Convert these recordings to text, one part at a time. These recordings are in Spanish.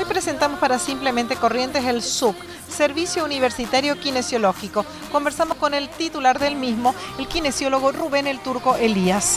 Hoy presentamos para Simplemente Corrientes el SUC, Servicio Universitario Kinesiológico. Conversamos con el titular del mismo, el kinesiólogo Rubén el Turco Elías.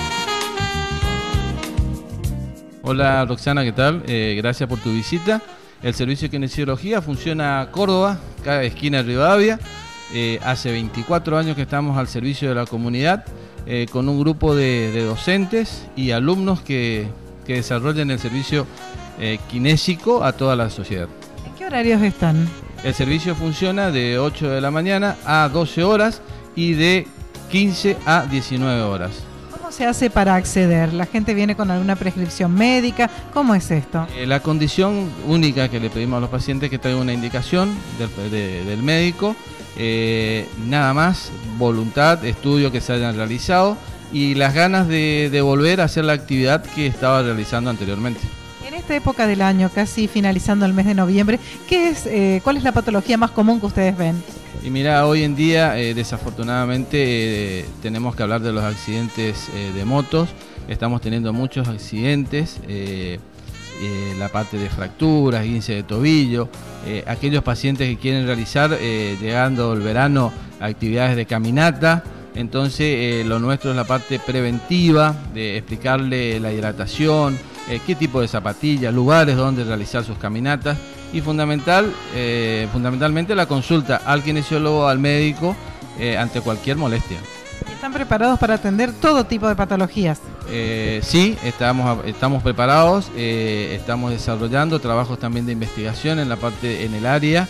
Hola Roxana, ¿qué tal? Gracias por tu visita. El servicio de kinesiología funciona en Córdoba, cada esquina de Rivadavia. Hace 24 años que estamos al servicio de la comunidad, con un grupo de docentes y alumnos que desarrollan el servicio kinésico a toda la sociedad. ¿En qué horarios están? El servicio funciona de 8 de la mañana a 12 horas y de 15 a 19 horas. ¿Cómo se hace para acceder? ¿La gente viene con alguna prescripción médica? ¿Cómo es esto? La condición única que le pedimos a los pacientes es que traigan una indicación del médico, nada más, voluntad, estudio que se hayan realizado y las ganas de volver a hacer la actividad que estaba realizando anteriormente. En esta época del año, casi finalizando el mes de noviembre, ¿cuál es la patología más común que ustedes ven? Y mira, hoy en día desafortunadamente tenemos que hablar de los accidentes de motos. Estamos teniendo muchos accidentes, la parte de fracturas, guince de tobillo, aquellos pacientes que quieren realizar, llegando el verano, actividades de caminata. Entonces lo nuestro es la parte preventiva, de explicarle la hidratación, qué tipo de zapatillas, lugares donde realizar sus caminatas y fundamentalmente la consulta al kinesiólogo, al médico, ante cualquier molestia. ¿Están preparados para atender todo tipo de patologías? Sí, estamos preparados, estamos desarrollando trabajos también de investigación en el área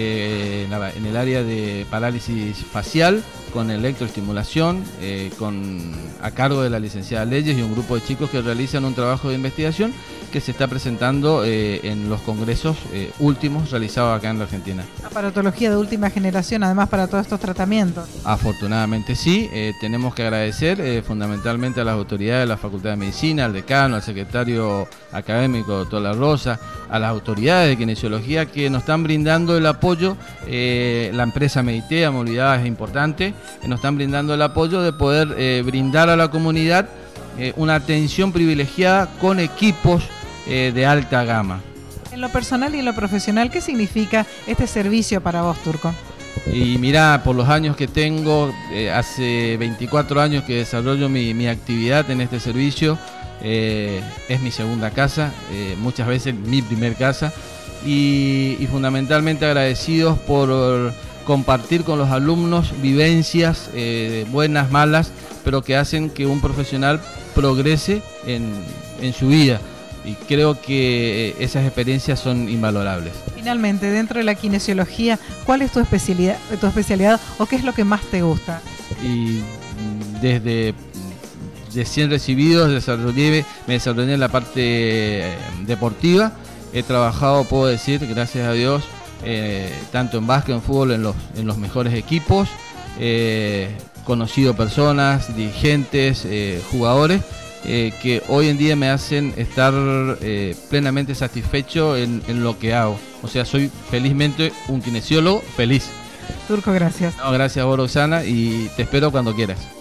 de parálisis facial, con electroestimulación, a cargo de la licenciada Leyes y un grupo de chicos que realizan un trabajo de investigación que se está presentando en los congresos últimos realizados acá en la Argentina. Aparatología de última generación, además, para todos estos tratamientos. Afortunadamente sí, tenemos que agradecer fundamentalmente a las autoridades de la Facultad de Medicina, al decano, al secretario académico, doctor La Rosa, a las autoridades de kinesiología que nos están brindando el apoyo, la empresa Meditea, movilidad es importante, nos están brindando el apoyo de poder brindar a la comunidad una atención privilegiada con equipos de alta gama. En lo personal y en lo profesional, ¿qué significa este servicio para vos, Turco? Y mirá, por los años que tengo, hace 24 años que desarrollo mi actividad en este servicio, es mi segunda casa, muchas veces mi primer casa, y fundamentalmente agradecidos por compartir con los alumnos vivencias buenas, malas, pero que hacen que un profesional progrese en su vida. Y creo que esas experiencias son invalorables. Finalmente, dentro de la kinesiología, ¿cuál es tu especialidad o qué es lo que más te gusta? Y desde recién recibido me desarrollé en la parte deportiva. He trabajado, puedo decir, gracias a Dios, tanto en básquet, en fútbol, en los mejores equipos. Conocido personas, dirigentes, jugadores, que hoy en día me hacen estar plenamente satisfecho en lo que hago. O sea, soy felizmente un kinesiólogo feliz. Turco, gracias. No, gracias a vos, Roxana, y te espero cuando quieras.